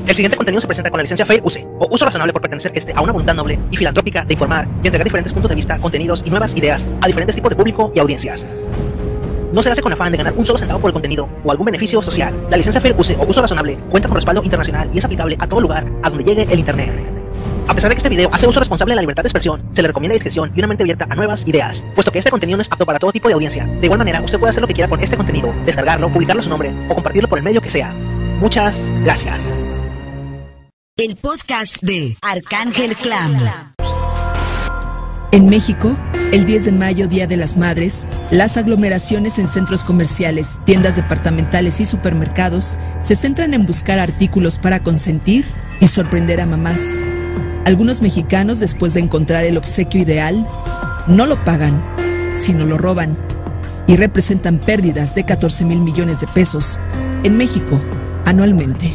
El siguiente contenido se presenta con la licencia Fair Use o uso razonable por pertenecer a una voluntad noble y filantrópica de informar y entregar diferentes puntos de vista, contenidos y nuevas ideas a diferentes tipos de público y audiencias. No se hace con afán de ganar un solo centavo por el contenido o algún beneficio social. La licencia Fair Use o uso razonable cuenta con respaldo internacional y es aplicable a todo lugar a donde llegue el internet. A pesar de que este video hace uso responsable de la libertad de expresión, se le recomienda discreción y una mente abierta a nuevas ideas, puesto que este contenido no es apto para todo tipo de audiencia. De igual manera, usted puede hacer lo que quiera con este contenido, descargarlo, publicarlo a su nombre o compartirlo por el medio que sea. Muchas gracias. El podcast de Arcángel Clan. En México, el 10 de mayo, Día de las Madres, las aglomeraciones en centros comerciales, tiendas departamentales y supermercados se centran en buscar artículos para consentir y sorprender a mamás. Algunos mexicanos, después de encontrar el obsequio ideal, no lo pagan, sino lo roban, y representan pérdidas de 14,000 millones de pesos en México anualmente.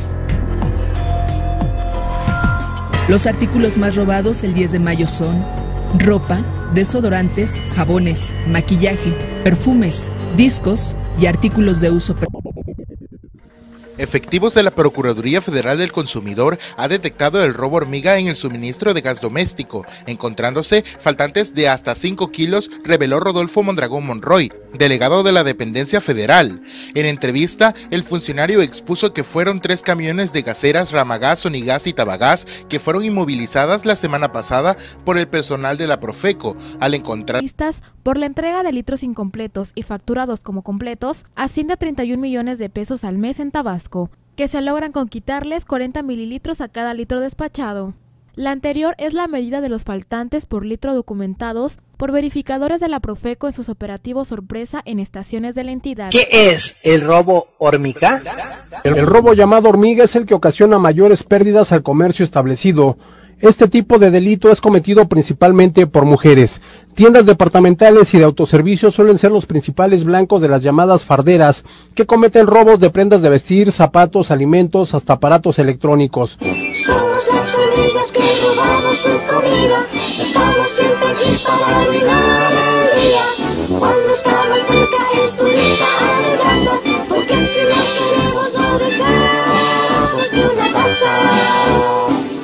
Los artículos más robados el 10 de mayo son ropa, desodorantes, jabones, maquillaje, perfumes, discos y artículos de uso personal. Efectivos de la Procuraduría Federal del Consumidor ha detectado el robo hormiga en el suministro de gas doméstico, encontrándose faltantes de hasta 5 kilos, reveló Rodolfo Mondragón Monroy, delegado de la dependencia federal. En entrevista, el funcionario expuso que fueron 3 camiones de gaseras Ramagás, Sonigás y Tabagás que fueron inmovilizadas la semana pasada por el personal de la Profeco, al encontrar por la entrega de litros incompletos y facturados como completos, asciende a 31 millones de pesos al mes en Tabasco, que se logran con quitarles 40 mililitros a cada litro despachado. La anterior es la medida de los faltantes por litro documentados por verificadores de la Profeco en sus operativos sorpresa en estaciones de la entidad. ¿Qué es el robo hormiga? El robo llamado hormiga es el que ocasiona mayores pérdidas al comercio establecido. Este tipo de delito es cometido principalmente por mujeres. Tiendas departamentales y de autoservicios suelen ser los principales blancos de las llamadas farderas, que cometen robos de prendas de vestir, zapatos, alimentos, hasta aparatos electrónicos. Somos las hormigas que robamos su comida, estamos siempre aquí para arruinar el día. Cuando estamos cerca en tu vida alegrando, porque si no queremos no dejamos ni una taza.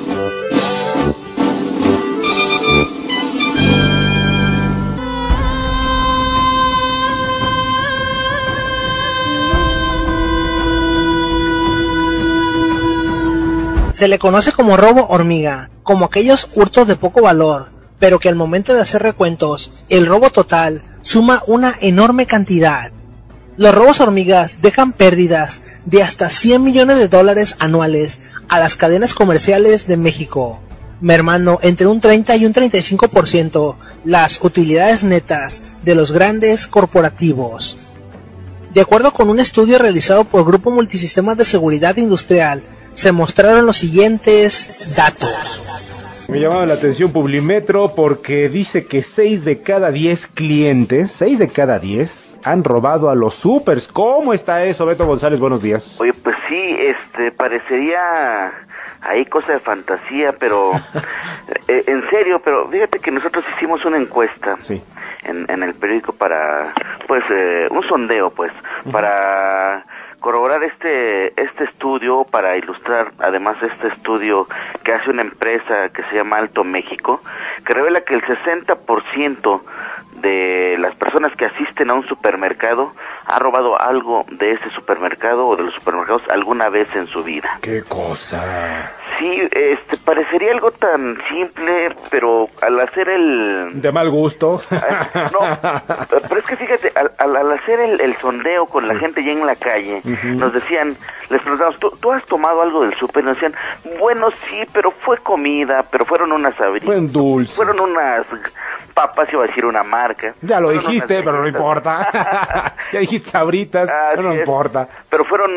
Se le conoce como robo hormiga, como aquellos hurtos de poco valor, pero que al momento de hacer recuentos, el robo total suma una enorme cantidad. Los robos hormigas dejan pérdidas de hasta 100 millones de dólares anuales a las cadenas comerciales de México, mermando entre un 30 y un 35% las utilidades netas de los grandes corporativos. De acuerdo con un estudio realizado por Grupo Multisistemas de Seguridad Industrial, se mostraron los siguientes datos. Me llamaba la atención Publimetro porque dice que 6 de cada 10 clientes, 6 de cada 10 han robado a los supers. ¿Cómo está eso, Beto González? Buenos días. Oye, pues sí, parecería ahí cosa de fantasía, pero en serio, pero fíjate que nosotros hicimos una encuesta en el periódico para, pues, un sondeo, pues, para corroborar este estudio, para ilustrar además este estudio que hace una empresa que se llama Alto México, que revela que el 60% de las personas que asisten a un supermercado ha robado algo de ese supermercado o de los supermercados alguna vez en su vida. ¡Qué cosa! Sí, parecería algo tan simple, pero al hacer el... De mal gusto. No, pero es que fíjate, al hacer el sondeo con la gente ya en la calle, nos decían, les preguntamos, ¿tú has tomado algo del súper? Nos decían, bueno, sí, pero fue comida, pero fueron unas abritas. Fue un dulce. Fueron unas papas, iba a decir una marca. Ya lo dijiste, pero no importa. Ya dijiste sabritas, pero no importa. Pero fueron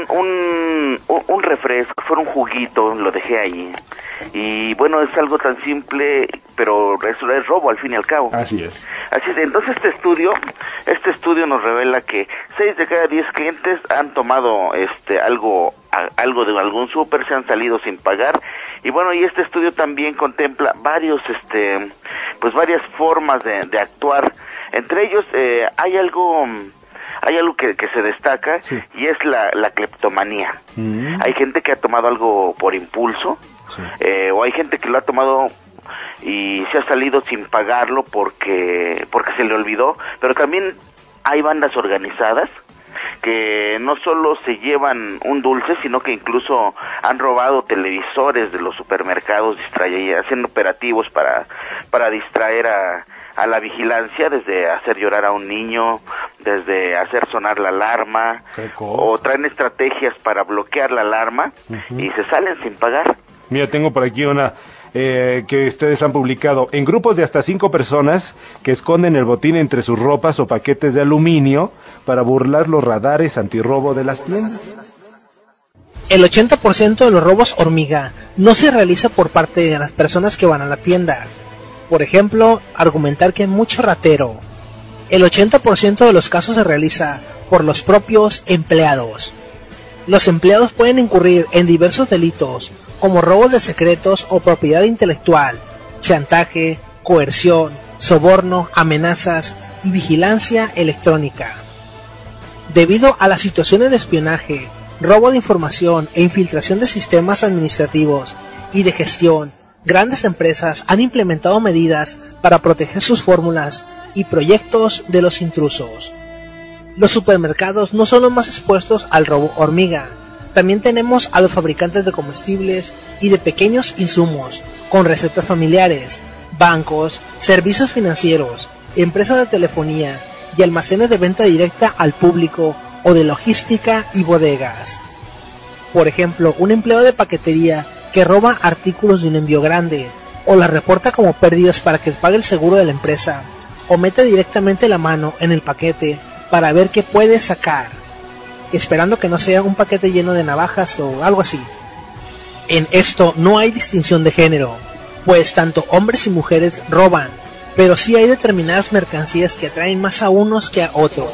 un refresco, fueron un juguito, lo dejé ahí. Y bueno, es algo tan simple, pero eso es robo al fin y al cabo. Así es. Así es. Entonces este estudio nos revela que 6 de cada 10 clientes han tomado algo de algún súper, se han salido sin pagar. Y bueno, y este estudio también contempla varias formas de actuar. Entre ellos hay algo hay algo que se destaca, y es la cleptomanía. Hay gente que ha tomado algo por impulso, o hay gente que lo ha tomado y se ha salido sin pagarlo porque se le olvidó, pero también hay bandas organizadas que no solo se llevan un dulce, sino que incluso han robado televisores de los supermercados, haciendo operativos para distraer a la vigilancia, desde hacer llorar a un niño, desde hacer sonar la alarma, o traen estrategias para bloquear la alarma, y se salen sin pagar. Mira, tengo por aquí una que ustedes han publicado: en grupos de hasta 5 personas que esconden el botín entre sus ropas o paquetes de aluminio para burlar los radares antirrobo de las tiendas. El 80% de los robos hormiga no se realiza por parte de las personas que van a la tienda. Por ejemplo, argumentar que hay mucho ratero. El 80% de los casos se realiza por los propios empleados. Los empleados pueden incurrir en diversos delitos, como robo de secretos o propiedad intelectual, chantaje, coerción, soborno, amenazas y vigilancia electrónica. Debido a las situaciones de espionaje, robo de información e infiltración de sistemas administrativos y de gestión, grandes empresas han implementado medidas para proteger sus fórmulas y proyectos de los intrusos. Los supermercados no son los más expuestos al robo hormiga. También tenemos a los fabricantes de comestibles y de pequeños insumos, con recetas familiares, bancos, servicios financieros, empresas de telefonía y almacenes de venta directa al público o de logística y bodegas. Por ejemplo, un empleado de paquetería que roba artículos de un envío grande, o las reporta como pérdidas para que pague el seguro de la empresa, o mete directamente la mano en el paquete para ver qué puede sacar, esperando que no sea un paquete lleno de navajas o algo así. En esto no hay distinción de género, pues tanto hombres y mujeres roban, pero sí hay determinadas mercancías que atraen más a unos que a otros.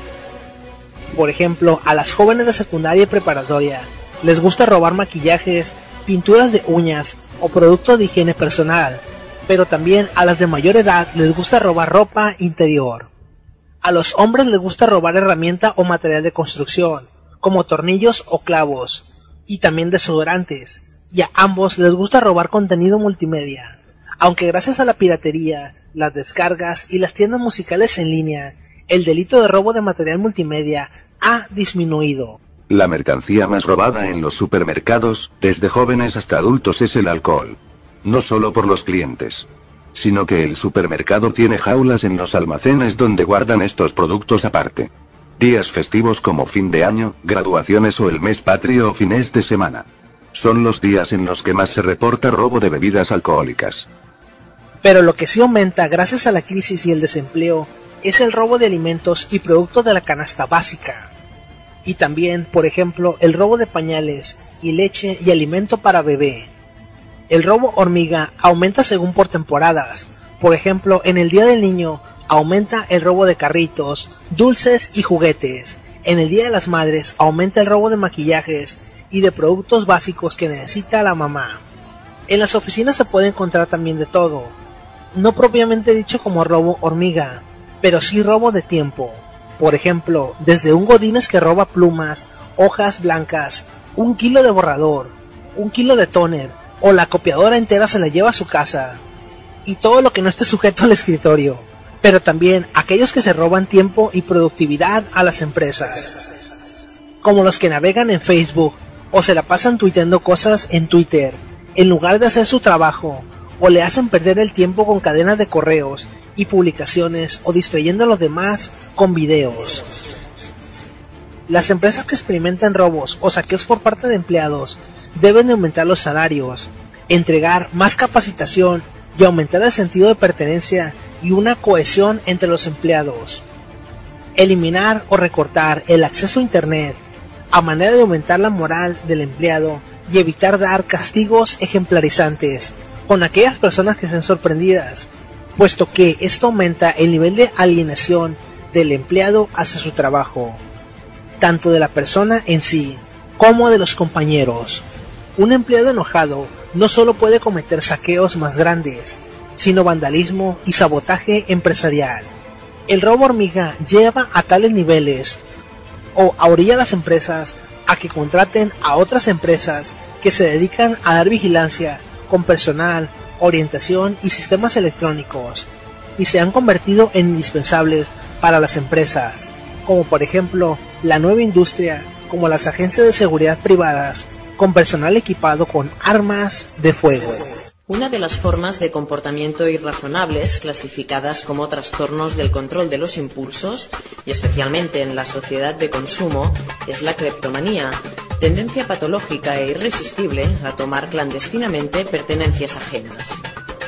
Por ejemplo, a las jóvenes de secundaria y preparatoria les gusta robar maquillajes, pinturas de uñas o productos de higiene personal, pero también a las de mayor edad les gusta robar ropa interior. A los hombres les gusta robar herramienta o material de construcción, como tornillos o clavos, y también desodorantes, y a ambos les gusta robar contenido multimedia, aunque gracias a la piratería, las descargas y las tiendas musicales en línea, el delito de robo de material multimedia ha disminuido. La mercancía más robada en los supermercados, desde jóvenes hasta adultos, es el alcohol. No solo por los clientes, sino que el supermercado tiene jaulas en los almacenes donde guardan estos productos aparte. Días festivos como fin de año, graduaciones o el mes patrio o fines de semana son los días en los que más se reporta robo de bebidas alcohólicas. Pero lo que sí aumenta gracias a la crisis y el desempleo es el robo de alimentos y productos de la canasta básica. Y también, por ejemplo, el robo de pañales y leche y alimento para bebé. El robo hormiga aumenta según por temporadas. Por ejemplo, en el Día del Niño aumenta el robo de carritos, dulces y juguetes. En el Día de las Madres aumenta el robo de maquillajes y de productos básicos que necesita la mamá. En las oficinas se puede encontrar también de todo. No propiamente dicho como robo hormiga, pero sí robo de tiempo. Por ejemplo, desde un godínez que roba plumas, hojas blancas, 1 kilo de borrador, 1 kilo de tóner, o la copiadora entera se la lleva a su casa, y todo lo que no esté sujeto al escritorio, pero también aquellos que se roban tiempo y productividad a las empresas, como los que navegan en Facebook, o se la pasan tuiteando cosas en Twitter, en lugar de hacer su trabajo, o le hacen perder el tiempo con cadenas de correos y publicaciones, o distrayendo a los demás con videos. Las empresas que experimentan robos o saqueos por parte de empleados deben de aumentar los salarios, entregar más capacitación y aumentar el sentido de pertenencia y una cohesión entre los empleados. Eliminar o recortar el acceso a Internet a manera de aumentar la moral del empleado y evitar dar castigos ejemplarizantes con aquellas personas que sean sorprendidas, puesto que esto aumenta el nivel de alienación del empleado hacia su trabajo, tanto de la persona en sí como de los compañeros. Un empleado enojado no solo puede cometer saqueos más grandes, sino vandalismo y sabotaje empresarial. El robo hormiga lleva a tales niveles o orilla a las empresas a que contraten a otras empresas que se dedican a dar vigilancia con personal, orientación y sistemas electrónicos, y se han convertido en indispensables para las empresas, como por ejemplo la nueva industria, como las agencias de seguridad privadas, con personal equipado con armas de fuego. Una de las formas de comportamiento irrazonables clasificadas como trastornos del control de los impulsos, y especialmente en la sociedad de consumo, es la cleptomanía, tendencia patológica e irresistible a tomar clandestinamente pertenencias ajenas.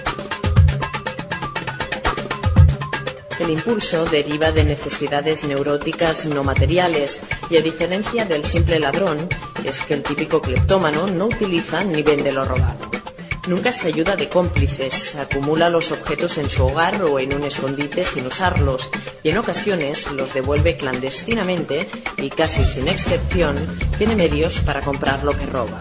El impulso deriva de necesidades neuróticas no materiales y, a diferencia del simple ladrón, es que el típico cleptómano no utiliza ni vende lo robado. Nunca se ayuda de cómplices, acumula los objetos en su hogar o en un escondite sin usarlos y en ocasiones los devuelve clandestinamente y casi sin excepción tiene medios para comprar lo que roba.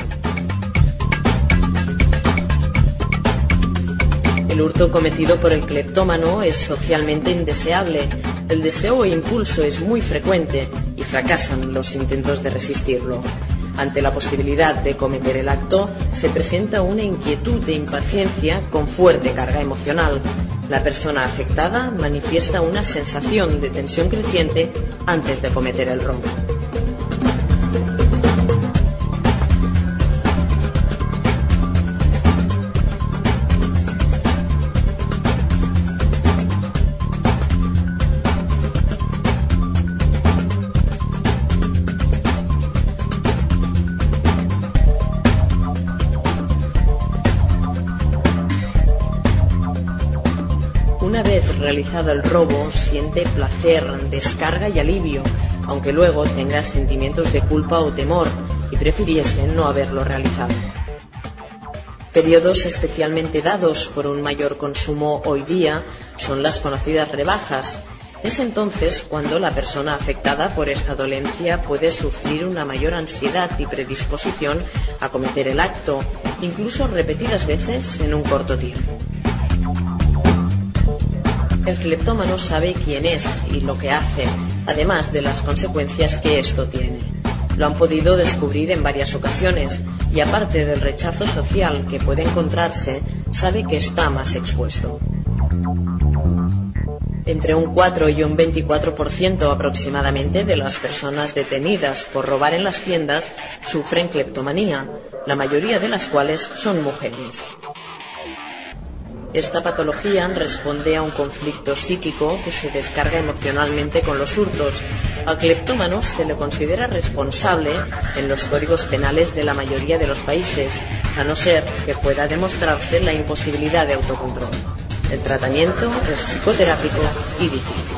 El hurto cometido por el cleptómano es socialmente indeseable. El deseo e impulso es muy frecuente y fracasan los intentos de resistirlo. Ante la posibilidad de cometer el acto, se presenta una inquietud e impaciencia con fuerte carga emocional. La persona afectada manifiesta una sensación de tensión creciente antes de cometer el robo. Una vez realizado el robo, siente placer, descarga y alivio, aunque luego tenga sentimientos de culpa o temor y prefiriese no haberlo realizado. Periodos especialmente dados por un mayor consumo hoy día son las conocidas rebajas. Es entonces cuando la persona afectada por esta dolencia puede sufrir una mayor ansiedad y predisposición a cometer el acto, incluso repetidas veces en un corto tiempo. El cleptómano sabe quién es y lo que hace, además de las consecuencias que esto tiene. Lo han podido descubrir en varias ocasiones y, aparte del rechazo social que puede encontrarse, sabe que está más expuesto. Entre un 4 y un 24% aproximadamente de las personas detenidas por robar en las tiendas sufren cleptomanía, la mayoría de las cuales son mujeres. Esta patología responde a un conflicto psíquico que se descarga emocionalmente con los hurtos. Al cleptómano se le considera responsable en los códigos penales de la mayoría de los países, a no ser que pueda demostrarse la imposibilidad de autocontrol. El tratamiento es psicoterápico y difícil.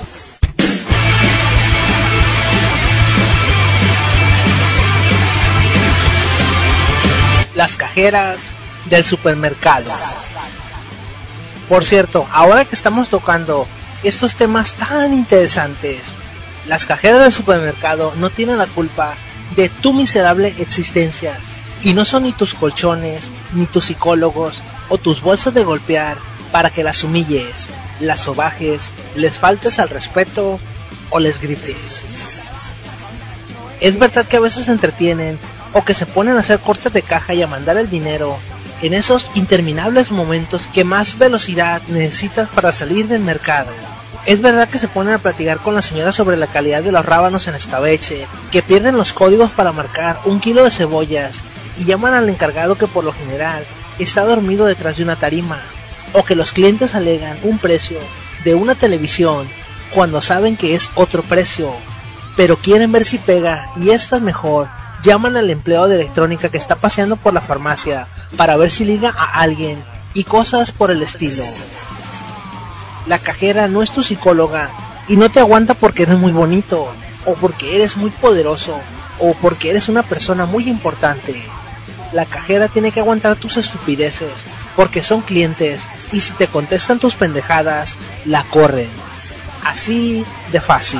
Las cajeras del supermercado. Por cierto, ahora que estamos tocando estos temas tan interesantes, las cajeras del supermercado no tienen la culpa de tu miserable existencia, y no son ni tus colchones, ni tus psicólogos o tus bolsas de golpear para que las humilles, las sobajes, les faltes al respeto o les grites. Es verdad que a veces se entretienen o que se ponen a hacer cortes de caja y a mandar el dinero en esos interminables momentos que más velocidad necesitas para salir del mercado. Es verdad que se ponen a platicar con la señora sobre la calidad de los rábanos en escabeche, que pierden los códigos para marcar 1 kilo de cebollas y llaman al encargado que por lo general está dormido detrás de una tarima, o que los clientes alegan un precio de una televisión cuando saben que es otro precio, pero quieren ver si pega y esta es mejor. Llaman al empleado de electrónica que está paseando por la farmacia para ver si liga a alguien y cosas por el estilo. La cajera no es tu psicóloga y no te aguanta porque eres muy bonito, o porque eres muy poderoso, o porque eres una persona muy importante. La cajera tiene que aguantar tus estupideces porque son clientes y si te contestan tus pendejadas, la corren. Así de fácil.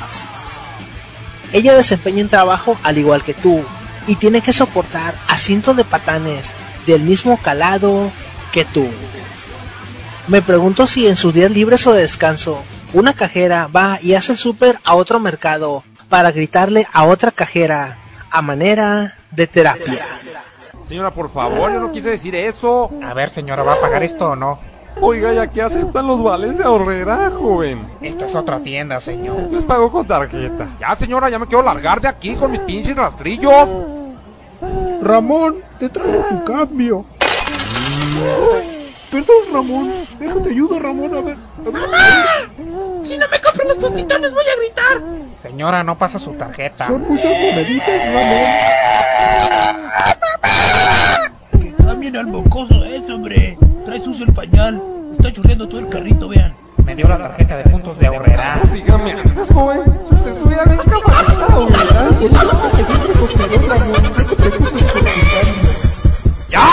Ella desempeña un trabajo al igual que tú y tiene que soportar a cientos de patanes del mismo calado que tú. Me pregunto si en sus días libres o de descanso Una cajera va y hace el súper a otro mercado para gritarle a otra cajera a manera de terapia. Señora, por favor, yo no quise decir eso. A ver, señora, ¿va a pagar esto o no? Oiga, ¿ya qué aceptan los vales de Aurrera, joven? Esta es otra tienda, señor. Les pago con tarjeta. Ya, señora, ya me quiero largar de aquí con mis pinches rastrillos. Ramón, te traigo tu cambio. Perdón, Ramón. Déjate ayuda, Ramón. A ver. ¡Mamá! Si no me compran los tostitones voy a gritar. Señora, no pasa su tarjeta. Son muchas moneditas, Ramón. Que cambien al mocoso ese, hombre. Trae sucio el pañal. Está chorreando todo el carrito, vean. Me dio la tarjeta de puntos de Aurrera. Dígame antes, joven. Si usted estuviera bien capacitado, ¿verdad? ¡Ya!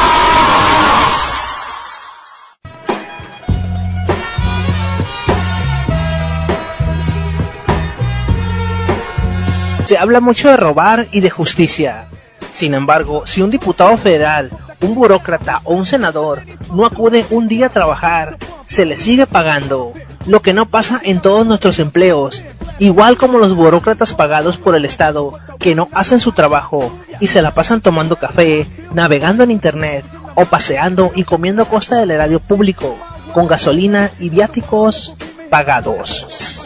Se habla mucho de robar y de justicia. Sin embargo, si un diputado federal, un burócrata o un senador no acude un día a trabajar, se le sigue pagando, lo que no pasa en todos nuestros empleos, igual como los burócratas pagados por el Estado que no hacen su trabajo y se la pasan tomando café, navegando en internet o paseando y comiendo a costa del erario público, con gasolina y viáticos pagados.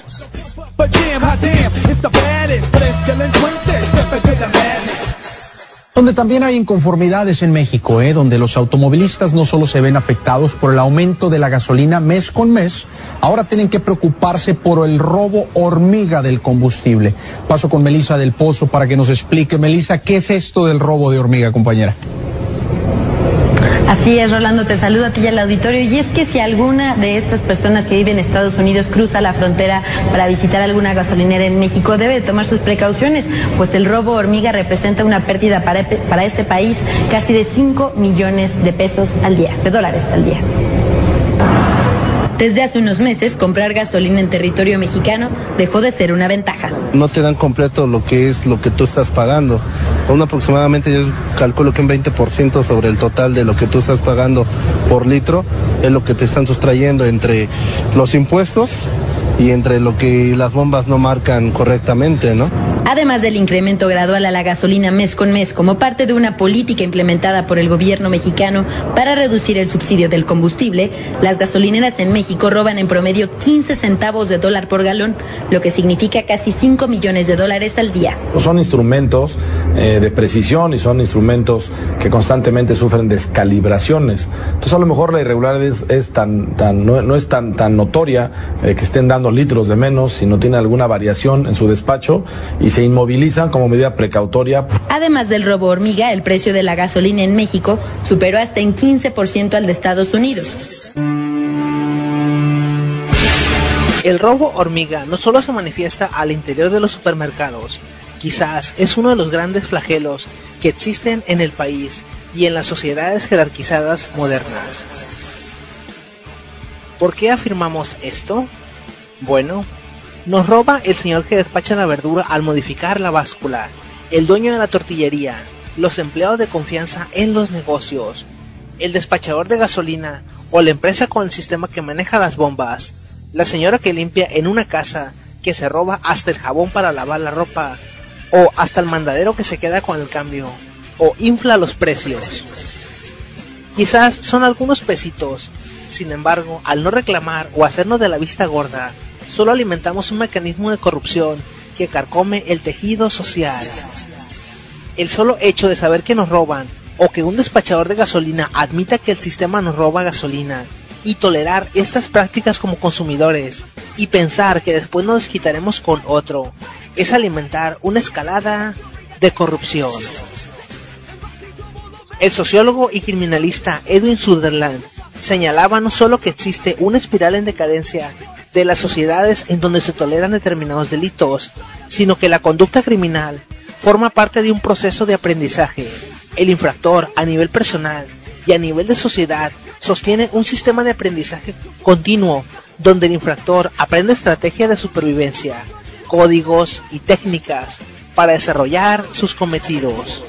Donde también hay inconformidades en México, donde los automovilistas no solo se ven afectados por el aumento de la gasolina mes con mes, ahora tienen que preocuparse por el robo hormiga del combustible. Paso con Melissa del Pozo para que nos explique. Melissa, ¿qué es esto del robo de hormiga, compañera? Así es, Rolando, te saludo a ti y al auditorio. Y es que si alguna de estas personas que viven en Estados Unidos cruza la frontera para visitar alguna gasolinera en México, debe tomar sus precauciones, pues el robo hormiga representa una pérdida para este país casi de 5 millones de pesos al día, de dólares al día. Desde hace unos meses, comprar gasolina en territorio mexicano dejó de ser una ventaja. No te dan completo lo que tú estás pagando. Aproximadamente yo calculo que un 20% sobre el total de lo que tú estás pagando por litro es lo que te están sustrayendo entre los impuestos y entre lo que las bombas no marcan correctamente, ¿no? Además del incremento gradual a la gasolina mes con mes como parte de una política implementada por el gobierno mexicano para reducir el subsidio del combustible, las gasolineras en México roban en promedio 15 centavos de dólar por galón, lo que significa casi 5 millones de dólares al día. Son instrumentos de precisión y son instrumentos que constantemente sufren descalibraciones. Entonces a lo mejor la irregularidad no es tan notoria que estén dando litros de menos, si no tiene alguna variación en su despacho y se inmovilizan como medida precautoria. Además del robo hormiga, el precio de la gasolina en México superó hasta en 15% al de Estados Unidos. El robo hormiga no solo se manifiesta al interior de los supermercados, quizás es uno de los grandes flagelos que existen en el país y en las sociedades jerarquizadas modernas. ¿Por qué afirmamos esto? Bueno, nos roba el señor que despacha la verdura al modificar la báscula, el dueño de la tortillería, los empleados de confianza en los negocios, el despachador de gasolina o la empresa con el sistema que maneja las bombas, la señora que limpia en una casa, que se roba hasta el jabón para lavar la ropa, o hasta el mandadero que se queda con el cambio, o infla los precios. Quizás son algunos pesitos, sin embargo, al no reclamar o hacernos de la vista gorda, solo alimentamos un mecanismo de corrupción que carcome el tejido social. El solo hecho de saber que nos roban, o que un despachador de gasolina admita que el sistema nos roba gasolina, y tolerar estas prácticas como consumidores, y pensar que después nos desquitaremos con otro, es alimentar una escalada de corrupción. El sociólogo y criminalista Edwin Sutherland señalaba no solo que existe una espiral en decadencia de las sociedades en donde se toleran determinados delitos, sino que la conducta criminal forma parte de un proceso de aprendizaje. El infractor, a nivel personal y a nivel de sociedad, sostiene un sistema de aprendizaje continuo, donde el infractor aprende estrategias de supervivencia, códigos y técnicas para desarrollar sus cometidos.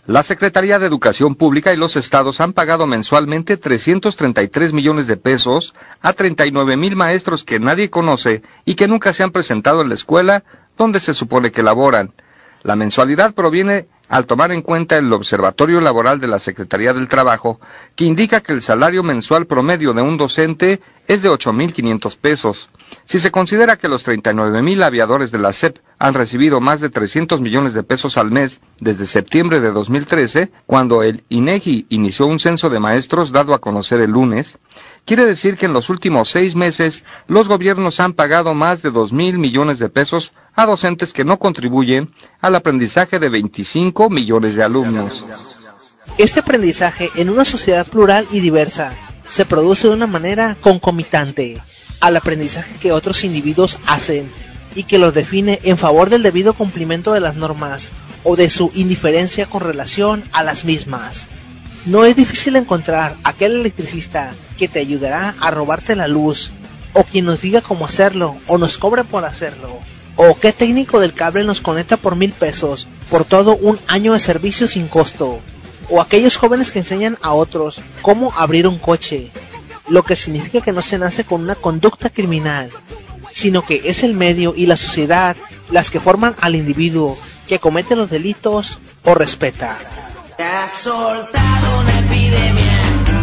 La Secretaría de Educación Pública y los estados han pagado mensualmente 333 millones de pesos a 39,000 maestros que nadie conoce y que nunca se han presentado en la escuela donde se supone que laboran. La mensualidad proviene al tomar en cuenta el Observatorio Laboral de la Secretaría del Trabajo, que indica que el salario mensual promedio de un docente es de 8,500 pesos. Si se considera que los 39,000 aviadores de la SEP han recibido más de 300 millones de pesos al mes desde septiembre de 2013, cuando el INEGI inició un censo de maestros dado a conocer el lunes, quiere decir que en los últimos 6 meses los gobiernos han pagado más de 2,000 millones de pesos a docentes que no contribuyen al aprendizaje de 25 millones de alumnos. Este aprendizaje en una sociedad plural y diversa se produce de una manera concomitante al aprendizaje que otros individuos hacen y que los define en favor del debido cumplimiento de las normas o de su indiferencia con relación a las mismas. No es difícil encontrar aquel electricista que te ayudará a robarte la luz, o quien nos diga cómo hacerlo o nos cobre por hacerlo, o qué técnico del cable nos conecta por 1,000 pesos por todo un año de servicio sin costo, o aquellos jóvenes que enseñan a otros cómo abrir un coche, lo que significa que no se nace con una conducta criminal, sino que es el medio y la sociedad las que forman al individuo que comete los delitos o respeta. Ha soltado una epidemia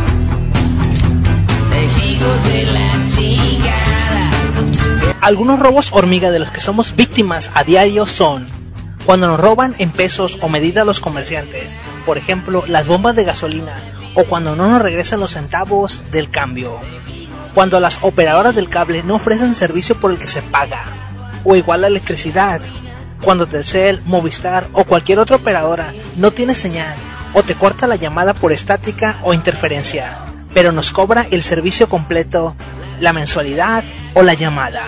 de hijos de la chingada. Algunos robos hormiga de los que somos víctimas a diario son cuando nos roban en pesos o medida los comerciantes, por ejemplo las bombas de gasolina, o cuando no nos regresan los centavos del cambio, cuando las operadoras del cable no ofrecen servicio por el que se paga, o igual la electricidad, cuando Telcel, Movistar o cualquier otra operadora no tiene señal o te corta la llamada por estática o interferencia, pero nos cobra el servicio completo, la mensualidad o la llamada.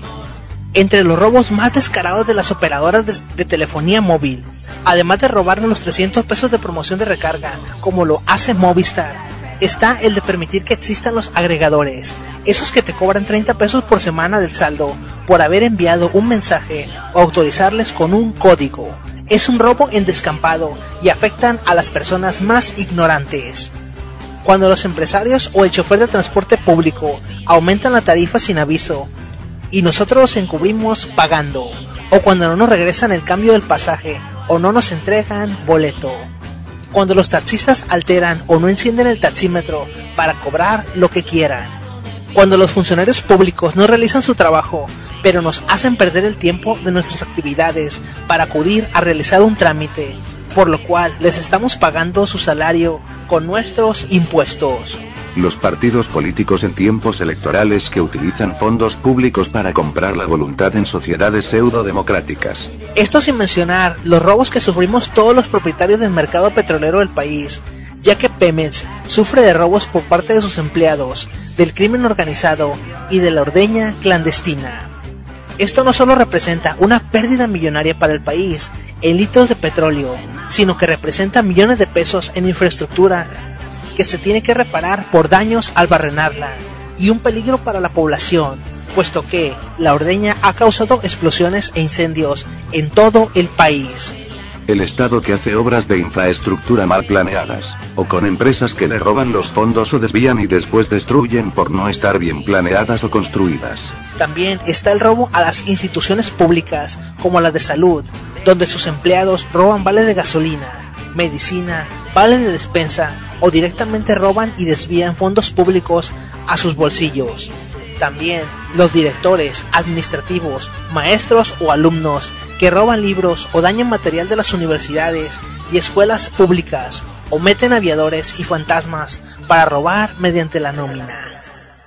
Entre los robos más descarados de las operadoras de telefonía móvil, además de robarnos los 300 pesos de promoción de recarga, como lo hace Movistar, está el de permitir que existan los agregadores, esos que te cobran 30 pesos por semana del saldo por haber enviado un mensaje o autorizarles con un código. Es un robo en descampado y afectan a las personas más ignorantes. Cuando los empresarios o el chofer de transporte público aumentan la tarifa sin aviso y nosotros los encubrimos pagando, o cuando no nos regresan el cambio del pasaje o no nos entregan boleto. Cuando los taxistas alteran o no encienden el taxímetro para cobrar lo que quieran. Cuando los funcionarios públicos no realizan su trabajo, pero nos hacen perder el tiempo de nuestras actividades para acudir a realizar un trámite, por lo cual les estamos pagando su salario con nuestros impuestos. Los partidos políticos en tiempos electorales que utilizan fondos públicos para comprar la voluntad en sociedades pseudo-democráticas. Esto sin mencionar los robos que sufrimos todos los propietarios del mercado petrolero del país, ya que Pemex sufre de robos por parte de sus empleados, del crimen organizado y de la ordeña clandestina. Esto no solo representa una pérdida millonaria para el país en litros de petróleo, sino que representa millones de pesos en infraestructura que se tiene que reparar por daños al barrenarla, y un peligro para la población, puesto que la ordeña ha causado explosiones e incendios en todo el país. El Estado que hace obras de infraestructura mal planeadas, o con empresas que le roban los fondos o desvían y después destruyen por no estar bien planeadas o construidas. También está el robo a las instituciones públicas, como la de salud, donde sus empleados roban vales de gasolina, medicina, vales de despensa, o directamente roban y desvían fondos públicos a sus bolsillos. También los directores, administrativos, maestros o alumnos que roban libros o dañan material de las universidades y escuelas públicas, o meten aviadores y fantasmas para robar mediante la nómina.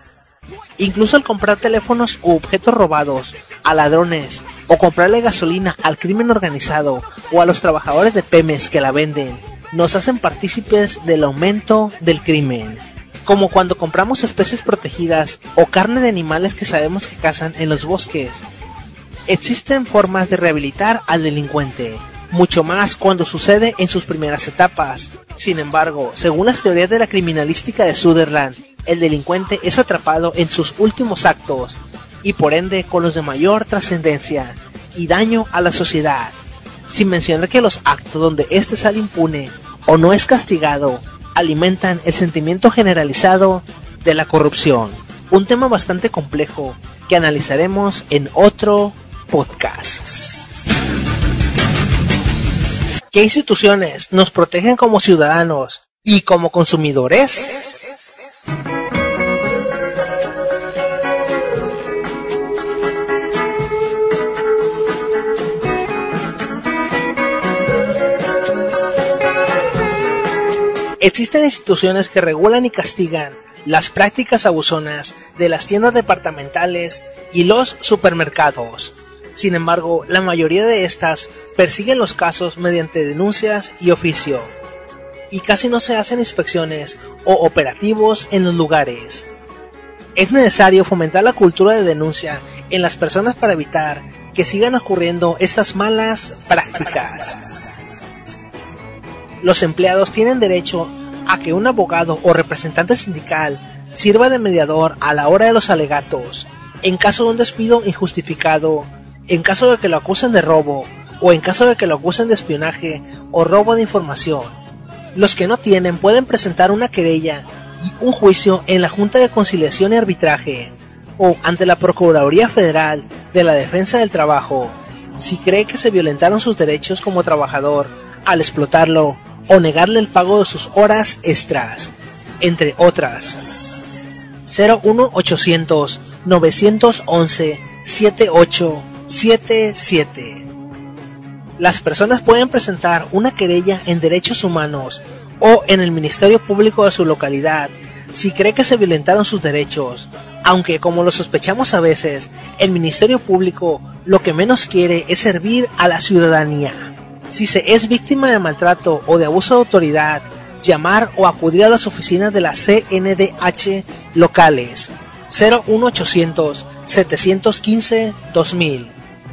Incluso al comprar teléfonos u objetos robados a ladrones, o comprarle gasolina al crimen organizado o a los trabajadores de Pemex que la venden, nos hacen partícipes del aumento del crimen. Como cuando compramos especies protegidas o carne de animales que sabemos que cazan en los bosques. Existen formas de rehabilitar al delincuente, mucho más cuando sucede en sus primeras etapas. Sin embargo, según las teorías de la criminalística de Sutherland, el delincuente es atrapado en sus últimos actos, y por ende con los de mayor trascendencia y daño a la sociedad. sin mencionar que los actos donde este sale impune o no es castigado alimentan el sentimiento generalizado de la corrupción, un tema bastante complejo que analizaremos en otro podcast. ¿Qué instituciones nos protegen como ciudadanos y como consumidores? Existen instituciones que regulan y castigan las prácticas abusonas de las tiendas departamentales y los supermercados. Sin embargo, la mayoría de estas persiguen los casos mediante denuncias y oficio, y casi no se hacen inspecciones o operativos en los lugares. Es necesario fomentar la cultura de denuncia en las personas para evitar que sigan ocurriendo estas malas prácticas. Los empleados tienen derecho a que un abogado o representante sindical sirva de mediador a la hora de los alegatos, en caso de un despido injustificado, en caso de que lo acusen de robo, o en caso de que lo acusen de espionaje o robo de información. Los que no tienen pueden presentar una querella y un juicio en la Junta de Conciliación y Arbitraje, o ante la Procuraduría Federal de la Defensa del Trabajo, si cree que se violentaron sus derechos como trabajador al explotarlo o negarle el pago de sus horas extras, entre otras. 01800 911 7877. Las personas pueden presentar una querella en Derechos Humanos o en el Ministerio Público de su localidad si cree que se violentaron sus derechos, aunque, como lo sospechamos a veces, el Ministerio Público lo que menos quiere es servir a la ciudadanía. Si se es víctima de maltrato o de abuso de autoridad, llamar o acudir a las oficinas de la CNDH locales. 01800 715 2000,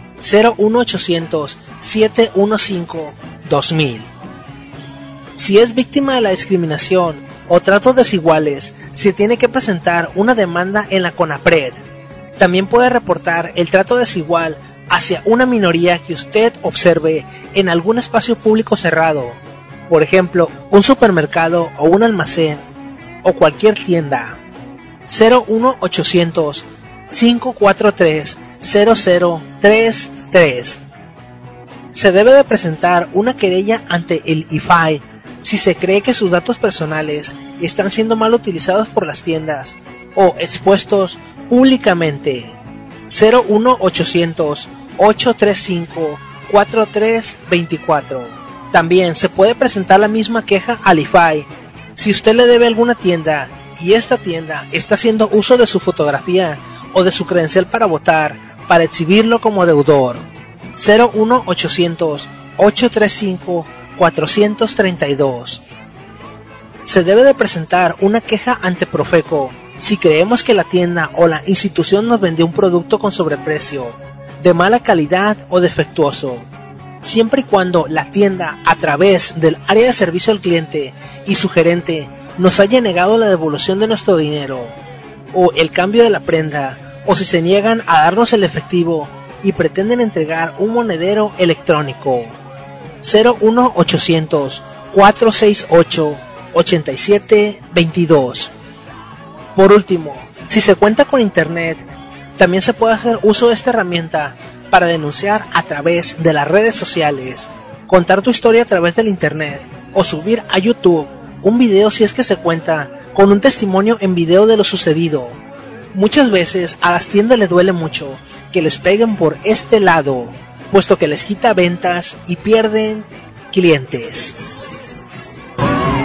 01800 715 2000. Si es víctima de la discriminación o tratos desiguales, se tiene que presentar una demanda en la CONAPRED. También puede reportar el trato desigual hacia una minoría que usted observe en algún espacio público cerrado, por ejemplo, un supermercado o un almacén o cualquier tienda. 01800 543 0033. Se debe de presentar una querella ante el IFAI si se cree que sus datos personales están siendo mal utilizados por las tiendas o expuestos públicamente. 01800 835 4324. También se puede presentar la misma queja al IFAI si usted le debe a alguna tienda y esta tienda está haciendo uso de su fotografía o de su credencial para votar para exhibirlo como deudor. 01800 835 432. Se debe de presentar una queja ante Profeco si creemos que la tienda o la institución nos vendió un producto con sobreprecio, de mala calidad o defectuoso, siempre y cuando la tienda, a través del área de servicio al cliente y su gerente, nos haya negado la devolución de nuestro dinero o el cambio de la prenda, o si se niegan a darnos el efectivo y pretenden entregar un monedero electrónico. 01800 468 8722. Por último, si se cuenta con internet, también se puede hacer uso de esta herramienta para denunciar a través de las redes sociales, contar tu historia a través del internet o subir a YouTube un video si es que se cuenta con un testimonio en video de lo sucedido. Muchas veces a las tiendas les duele mucho que les peguen por este lado, puesto que les quita ventas y pierden clientes.